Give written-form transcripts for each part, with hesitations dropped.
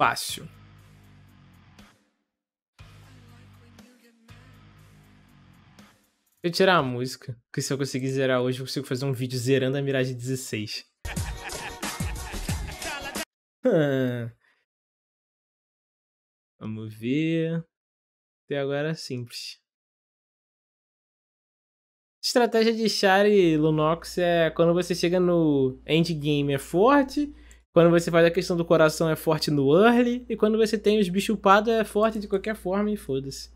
fácil. Deixa eu tirar a música, porque se eu conseguir zerar hoje, eu consigo fazer um vídeo zerando a Mirage 16. Vamos ver. Até agora é simples. Estratégia de Char e Lunox é quando você chega no endgame é forte, quando você faz a questão do coração é forte no early, e quando você tem os bichos upados é forte de qualquer forma e foda-se.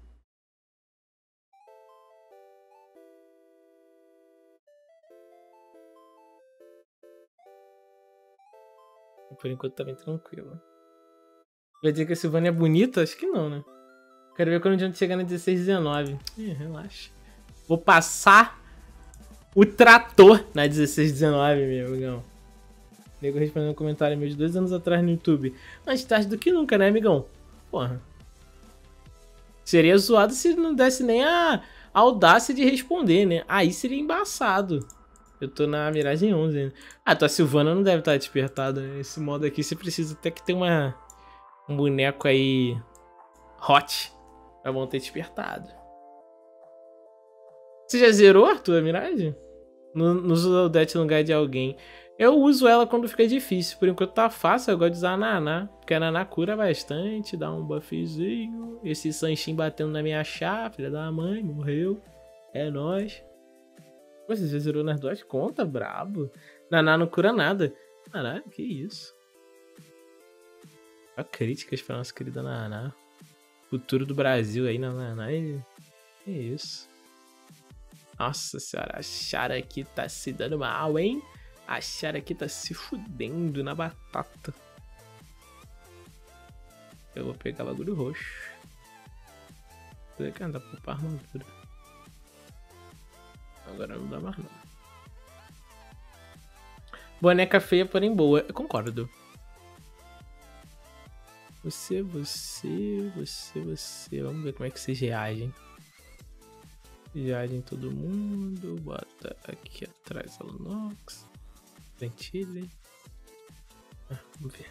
Por enquanto tá bem tranquilo. Vai dizer que a Sylvania é bonita? Acho que não, né? Quero ver quando a gente chegar na 16, 19. Relaxa. Vou passar o trator na 16, 19, meu amigão. O nego respondendo um comentário meu de 2 anos atrás no YouTube. Mais tarde do que nunca, né, amigão? Porra. Seria zoado se não desse nem a audácia de responder, né? Aí seria embaçado. Eu tô na Miragem 11 ainda. Ah, tua Sylvana não deve estar despertada, né? Esse modo aqui você precisa até que ter um boneco aí hot pra bom ter despertado. Você já zerou a tua Mirage? Não usa o Odette no lugar de alguém. Eu uso ela quando fica difícil. Por enquanto tá fácil, eu gosto de usar a Naná. Porque a Naná cura bastante, dá um buffzinho. Esse Sanshin batendo na minha chá, filha da mãe, morreu. É nóis. Você já zerou nas duas contas? Brabo. Naná não cura nada. Caralho, que isso. Só críticas pra nossa querida Naná. Futuro do Brasil aí na Naná. Que isso. Nossa senhora, a Chara aqui tá se dando mal, hein? A Chara aqui tá se fudendo na batata. Eu vou pegar bagulho roxo. Vou que andar por armadura. Agora não dá mais não. Boneca feia, porém boa. Eu concordo. Você. Vamos ver como é que vocês reagem. Reagem todo mundo. Bota aqui atrás a Lunox. Ventile. Vamos ver.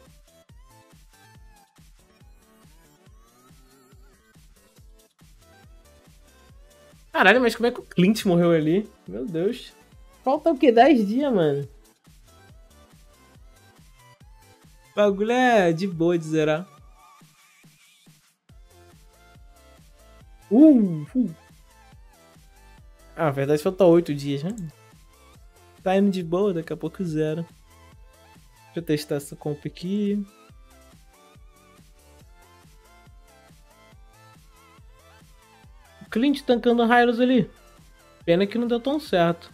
Caralho, mas como é que o Clint morreu ali? Meu Deus. Falta o quê? 10 dias, mano. O bagulho é de boa de zerar. Ah, na verdade falta 8 dias, né? Tá indo de boa, daqui a pouco zero. Deixa eu testar essa comp aqui. O Clint tancando Hylos ali. Pena que não deu tão certo.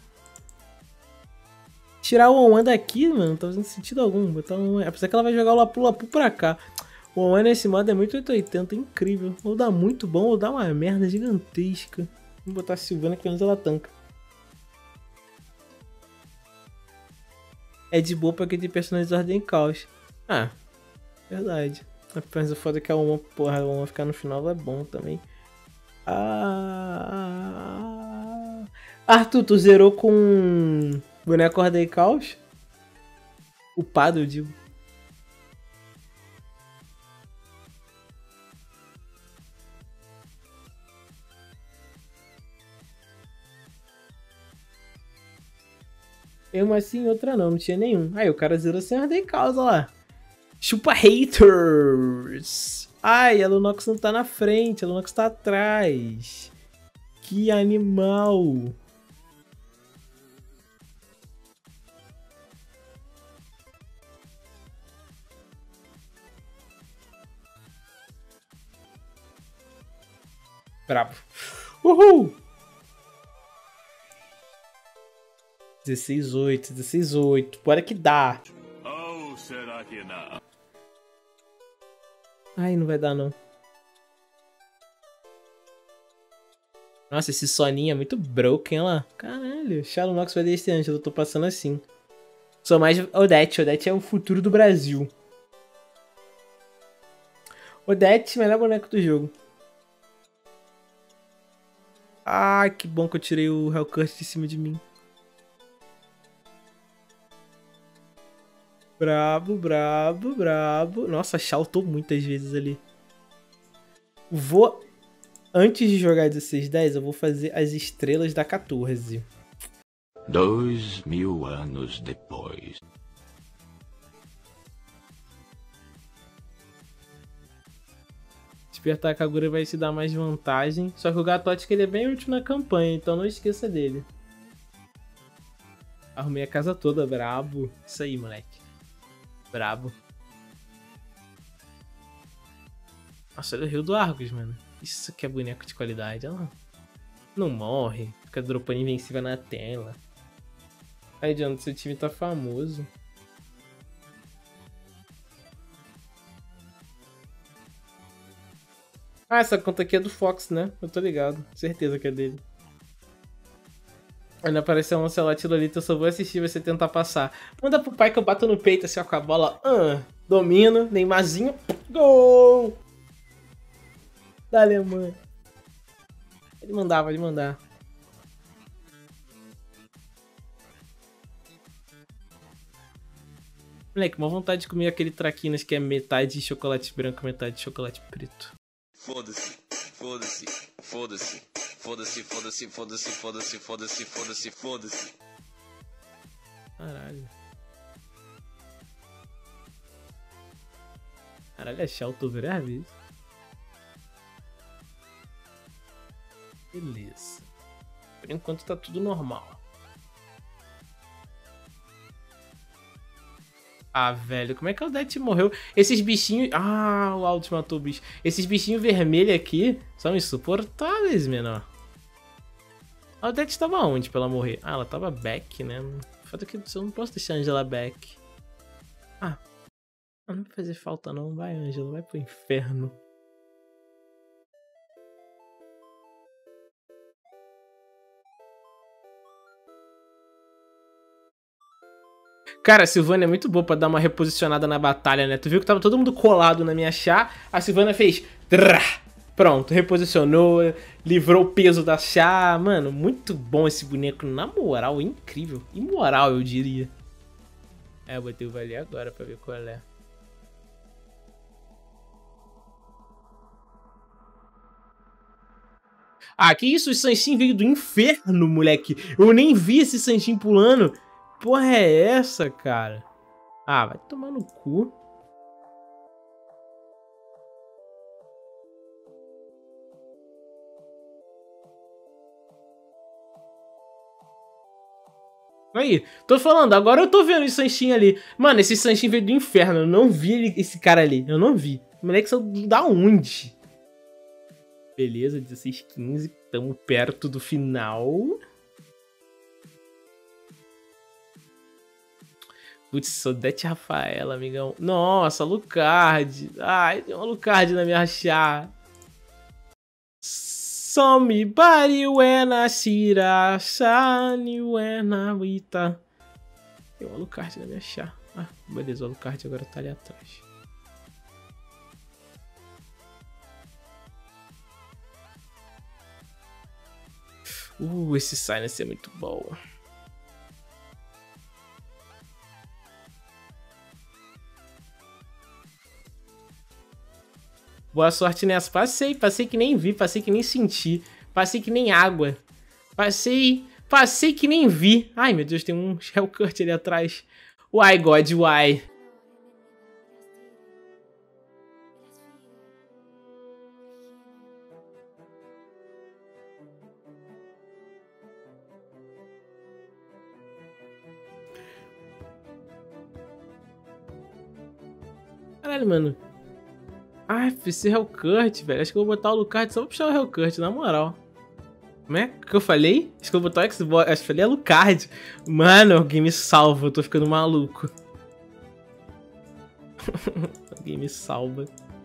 Tirar o One daqui, mano, não tá fazendo sentido algum. Botar um... Apesar que ela vai jogar o Lapu-Lapu pra cá. O One nesse modo é muito 880, incrível. Ou dá muito bom, ou dá uma merda gigantesca. Vou botar a Sylvana que pelo menos ela tanca. É de boa pra quem tem personagens de ordem caos. Ah, verdade. Mas o foda é que a Uma, porra, a Uma ficar no final é bom também. Arthur, tu zerou com boneco ordem caos? Upado, eu digo. Eu, mas sim, outra não tinha nenhum. Aí o cara zerou sem ordem causa lá. Chupa haters! Ai, a Lunox não tá na frente, a Lunox tá atrás. Que animal! Brabo. Uhul! 16-8, 16-8. Bora que dá. Ou será que não? Ai, não vai dar não. Nossa, esse soninho é muito broken, olha lá. Caralho, Shadow Nox vai desde antes, eu tô passando assim. Sou mais Odette. Odette é o futuro do Brasil. Odette, melhor boneco do jogo. Ah, que bom que eu tirei o Hellcurt de cima de mim. Brabo, brabo, brabo. Nossa, saltou muitas vezes ali. Vou... Antes de jogar 1610, eu vou fazer as estrelas da 14. 2000 anos depois. Despertar a Kagura vai te dar mais vantagem. Só que o Gatotic ele é bem útil na campanha, então não esqueça dele. Arrumei a casa toda, brabo. Isso aí, moleque. Brabo. Nossa, olha o Rio do Argos, mano. Isso que é boneco de qualidade. Ela não morre. Fica dropando invencível na tela. Aí, Jonathan, seu time tá famoso. Ah, essa conta aqui é do Fox, né? Eu tô ligado. Certeza que é dele. Ainda apareceu um Lancelot e Lolita, eu só vou assistir você tentar passar. Manda pro pai que eu bato no peito assim, ó, com a bola. Domino, Neymarzinho. Gol! Da Alemanha. Ele mandava, ele mandar. Moleque, uma vontade de comer aquele traquinas que é metade de chocolate branco, metade de chocolate preto. Foda-se, foda-se, foda-se, foda-se, foda-se, foda-se, foda-se, foda-se, foda-se, foda-se. Caralho. Caralho, é Sheltover é vezes. Beleza. Por enquanto tá tudo normal. Ah, velho, como é que o Det morreu? Esses bichinhos... Ah, o Aldous matou o bicho. Esses bichinhos vermelhos aqui são insuportáveis, menor. A Odette tava onde pra ela morrer? Ah, ela tava back, né? Foda que eu não posso deixar a Angela back. Ah, não vai fazer falta não. Vai, Angela, vai pro inferno. Cara, a Sylvania é muito boa pra dar uma reposicionada na batalha, né? Tu viu que tava todo mundo colado na minha chá, a Sylvania fez... Pronto, reposicionou, livrou o peso da chá. Mano, muito bom esse boneco, na moral, incrível. Imoral, eu diria. É, eu botei o valer agora pra ver qual é. Ah, que isso? O Sanshin veio do inferno, moleque. Eu nem vi esse Sanshin pulando. Porra é essa, cara? Ah, vai tomar no cu. Aí, tô falando, agora eu tô vendo esse Sanshin ali. Mano, esse Sanshin veio do inferno. Eu não vi esse cara ali. Eu não vi. O moleque saiu da onde? Beleza, 16:15. Tamo perto do final. Putz, Odete Rafaela, amigão. Nossa, Lucard. Ai, tem uma Lucard na minha chá. Somebody when I see the sun when I wita. Tem uma Lucard na minha chá. Ah, beleza, o Lucard agora tá ali atrás. Esse Silence é muito bom. Boa sorte nessa. Passei que nem vi, passei que nem senti. Passei que nem água. Passei que nem vi. Ai, meu Deus, tem um Hellcut ali atrás. Why, God, why? Caralho, mano. Ai, esse Hellcut, velho. Acho que eu vou botar o Lucard só pra puxar o Hellcut, na moral. Como é que eu falei? Acho que eu vou botar o Xbox. Acho que eu falei Lucard. Mano, alguém me salva. Eu tô ficando maluco. Alguém me salva.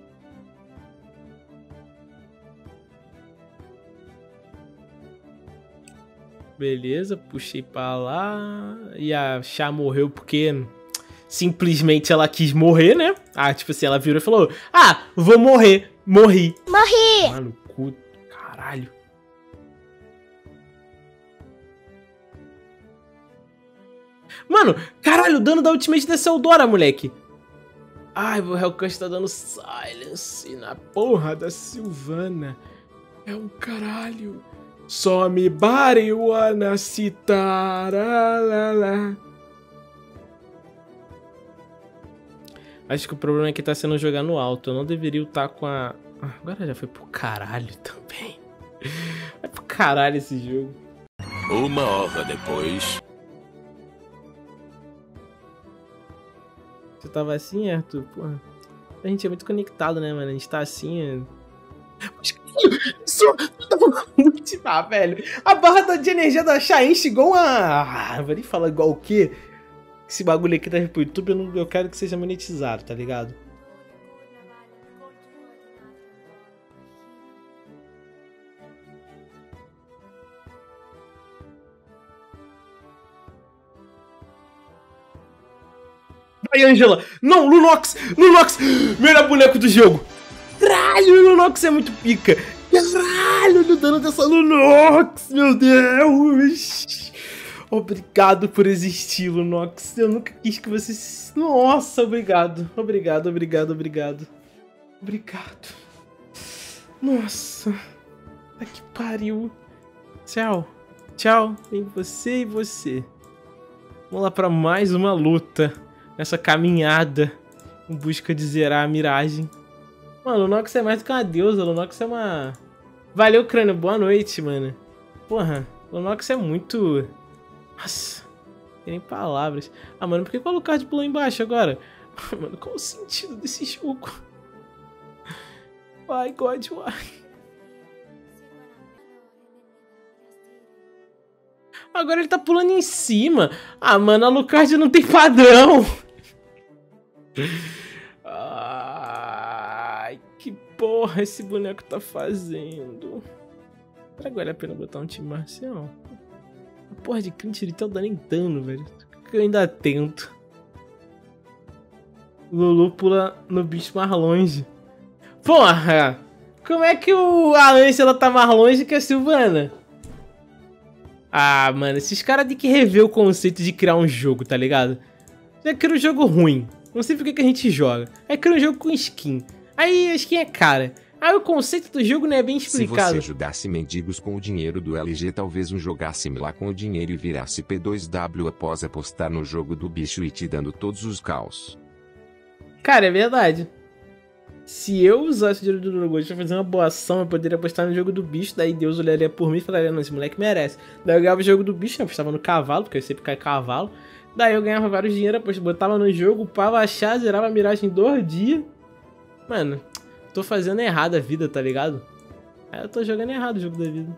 Beleza, puxei pra lá. E a Chá morreu porque... simplesmente ela quis morrer, né? Ah, tipo assim, ela virou e falou: ah, vou morrer. Morri. Morri! Mano, cu... caralho. Mano, caralho, o dano da ultimate dessa Eudora, moleque. Ai, o Hellcat tá dando silence na porra da Sylvana. É um caralho. Só me body wanna citaralala. Acho que o problema é que tá sendo jogar no alto. Eu não deveria estar com a... Agora já foi pro caralho também. Vai pro caralho esse jogo. 1 hora depois. Você tava assim, Arthur? Porra. A gente é muito conectado, né, mano? A gente tá assim... Ah, velho. A barra de energia da Shine chegou a... Vou nem falar igual o quê? Esse bagulho aqui tá pro YouTube, eu quero que seja monetizado, tá ligado? Vai, Angela! Não, Lunox! Lunox! Melhor boneco do jogo! Caralho, o Lunox é muito pica! Caralho, o dano dessa Lunox! Meu Deus! Obrigado por existir, Lunox. Eu nunca quis que você... Nossa, obrigado. Obrigado, obrigado, obrigado. Obrigado. Nossa. Tá que pariu. Tchau. Tchau. Em você e você. Vamos lá pra mais uma luta. Nessa caminhada. Em busca de zerar a miragem. Mano, o Lunox é mais do que uma deusa. O Lunox é uma... Valeu, crânio. Boa noite, mano. Porra. O Lunox é muito... Nossa, tem nem palavras. Ah, mano, por que o Alucard pulou embaixo agora? Mano, qual o sentido desse jogo? Why, God, why? Agora ele tá pulando em cima. Ah, mano, a Alucard não tem padrão. Ai, que porra esse boneco tá fazendo? Será que vale a pena botar um time marcial? A porra de Clint ele tá dando em dano, velho. Eu ainda tento. Lulu pula no bicho mais longe. Porra! Como é que a Angela tá mais longe que a Sylvana? Ah, mano, esses caras têm que rever o conceito de criar um jogo, tá ligado? Já cria um jogo ruim. Não sei por que a gente joga. Aí cria um jogo com skin. Aí a skin é cara. Aí o conceito do jogo não é bem explicado. Se você ajudasse mendigos com o dinheiro do LG, talvez um jogasse lá com o dinheiro e virasse P2W após apostar no jogo do bicho e te dando todos os caos. Cara, é verdade. Se eu usasse o dinheiro do Drogold pra fazer uma boa ação, eu poderia apostar no jogo do bicho, daí Deus olharia por mim e falaria, não, esse moleque merece. Daí eu ganhava o jogo do bicho, eu apostava no cavalo, porque eu sempre caio cavalo. Daí eu ganhava vários dinheiro, botava no jogo, upava a chá, zerava a miragem em 2 dias. Mano... Tô fazendo errado a vida, tá ligado? Aí eu tô jogando errado o jogo da vida.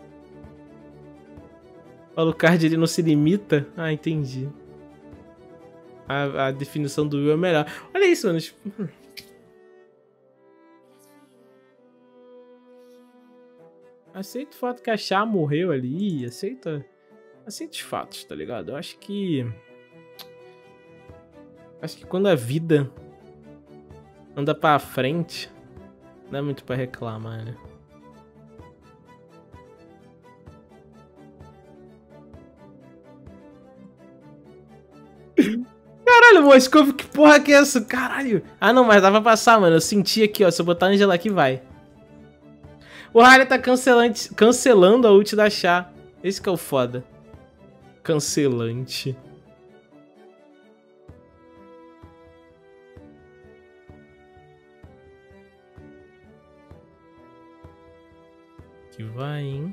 O Alucard ele não se limita? Ah, entendi. A definição do Will é melhor. Olha isso, mano. Tipo... Aceito o fato que a Chá morreu ali. Aceita os fatos, tá ligado? Eu acho que quando a vida anda pra frente... Não é muito pra reclamar, né? Caralho, Moscou, que porra que é essa? Caralho. Ah, não, mas dá pra passar, mano. Eu senti aqui, ó. Se eu botar a Angela aqui, vai. O Harry tá cancelando a ult da Chá. Esse que é o foda. Cancelante. Que vai, hein?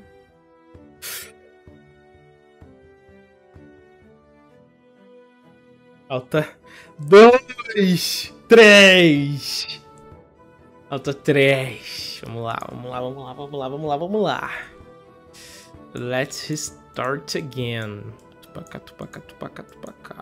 Falta 2, 3. Falta 3. Vamos lá, vamos lá, vamos lá, vamos lá, vamos lá, vamos lá. Let's start again. Tupacá, tupacá, tupacá, tupacá.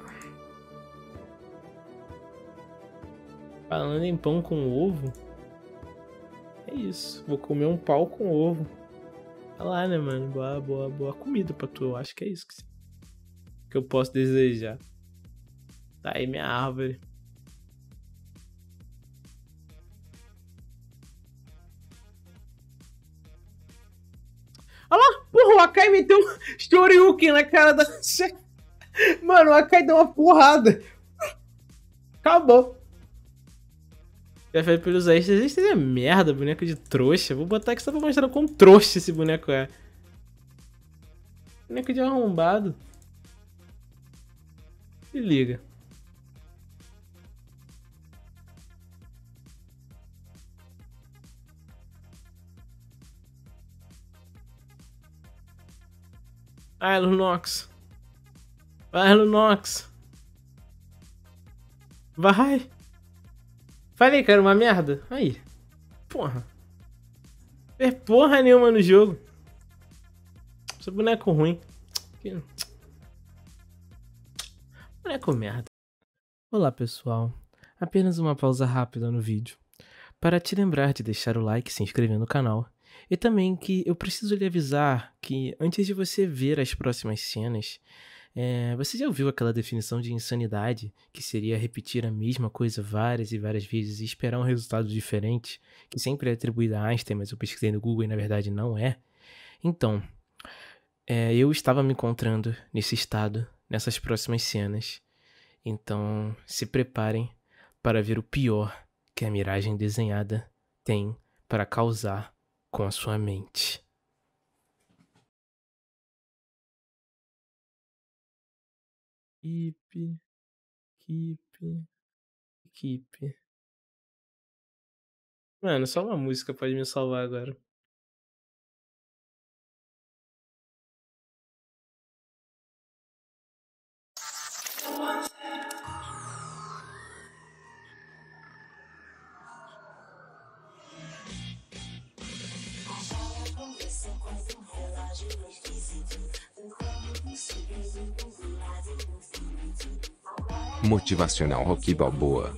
Falando em pão com ovo. É isso, vou comer um pau com ovo. Olha lá, né, mano? Boa comida pra tu. Eu acho que é isso que eu posso desejar. Tá aí minha árvore. Olha lá, porra, o Akai meteu um Shoryuken na cara da... Mano, o Akai deu uma porrada. Acabou. Já foi pelos extras. Extras é merda, boneco de trouxa. Vou botar aqui só pra mostrar quão trouxa esse boneco é. Boneco de arrombado. Se liga. Vai, Lunox. Vai, Lunox. Vai. Falei, cara, uma merda. Aí. Porra. Não tem porra nenhuma no jogo. Esse boneco ruim. Boneco merda. Olá, pessoal. Apenas uma pausa rápida no vídeo para te lembrar de deixar o like e se inscrever no canal. E também que eu preciso lhe avisar que antes de você ver as próximas cenas, você já ouviu aquela definição de insanidade, que seria repetir a mesma coisa várias e várias vezes e esperar um resultado diferente, que sempre é atribuída a Einstein, mas eu pesquisei no Google e na verdade não é? Então, eu estava me encontrando nesse estado, nessas próximas cenas. Então, se preparem para ver o pior que a miragem desenhada tem para causar com a sua mente. Equipe. Mano, só uma música pode me salvar agora. Motivacional Rocky Balboa.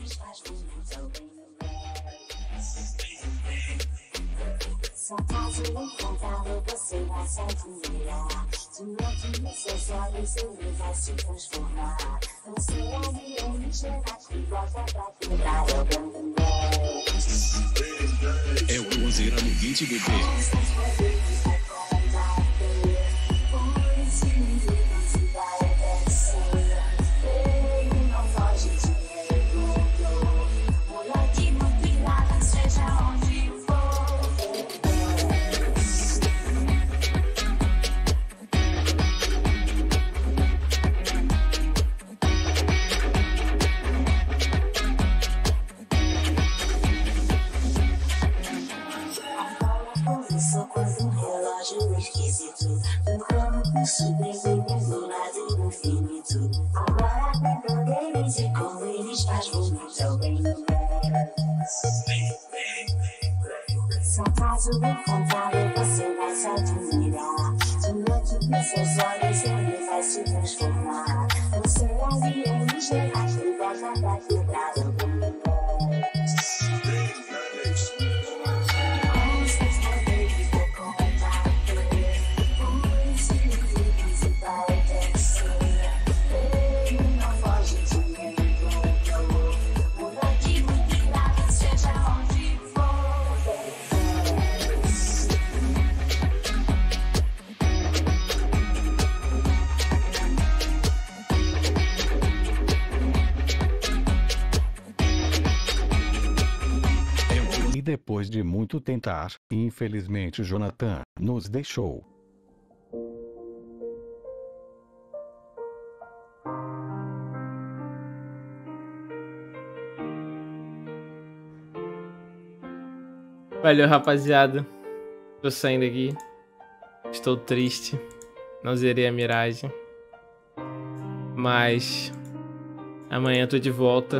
É o Cruzeiro no beat, bebê. Só quando um relógio esquisito tocando com sobrevivendo do lado do infinito. Agora tem poderes e com eles faz muito bem. Só faz o contrário, você vai se admirar. Diante dos seus olhos ele vai se transformar. Você é alienígena que volta pra quebrar o mundo. E depois de muito tentar, infelizmente Jonathan nos deixou. Valeu, rapaziada. Tô saindo aqui. Estou triste. Não zerei a miragem. Mas amanhã tô de volta.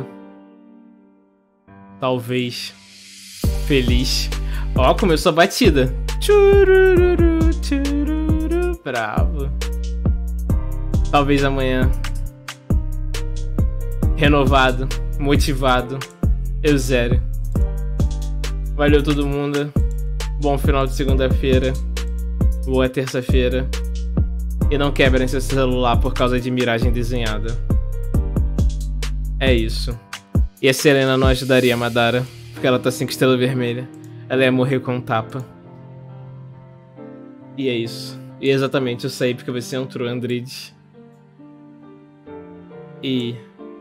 Talvez feliz. Ó, começou a batida. Tchurururu, tchururu, bravo. Talvez amanhã renovado, motivado, eu zero. Valeu todo mundo. Bom final de segunda-feira. Boa terça-feira. E não quebrem seu celular por causa de miragem desenhada. É isso. E a Selena não ajudaria a Madara, porque ela tá 5 estrelas vermelhas. Ela ia morrer com um tapa. E é isso. E exatamente, eu saí porque você entrou, Andrides. E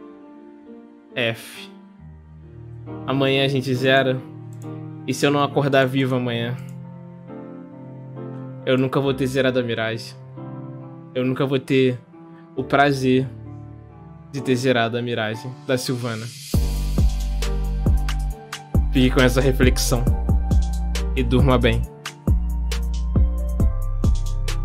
F. Amanhã a gente zera. E se eu não acordar vivo amanhã, eu nunca vou ter zerado a Mirage. Eu nunca vou ter o prazer de ter zerado a Mirage da Sylvana. Fique com essa reflexão e durma bem.